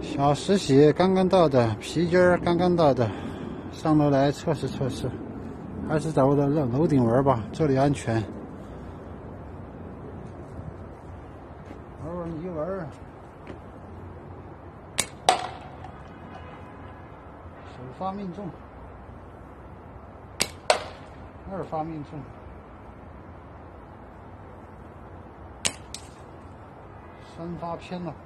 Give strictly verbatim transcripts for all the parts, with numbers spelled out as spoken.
小实习刚刚到的，皮筋儿刚刚到的，上楼来测试测试，还是在我的楼楼顶玩吧，这里安全。玩玩泥玩，首发命中，二发命中。 三发偏了，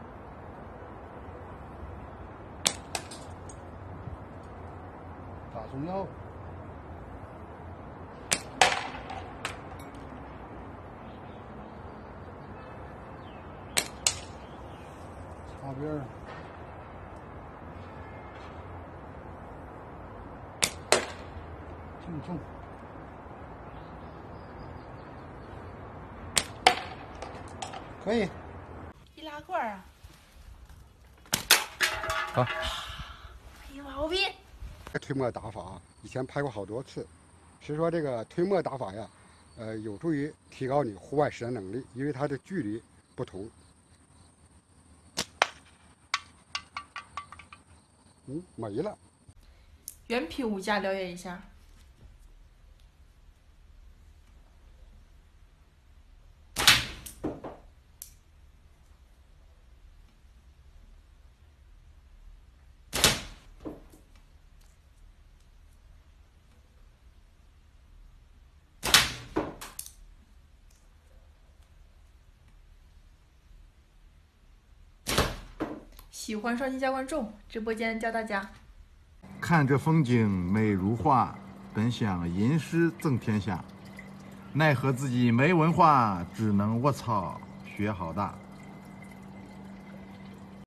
打中腰，擦边儿，正中。 可以， 易拉罐啊！ 好， 没毛病。 推磨打法以前拍过好多次，是说这个推磨打法呀，呃，有助于提高你户外实战能力，因为它的距离不同。嗯，没了。 原皮物价了解一下。 喜欢双击加关注，直播间教大家。 看这风景美如画，本想吟诗赠天下，奈何自己没文化，只能卧槽学好大。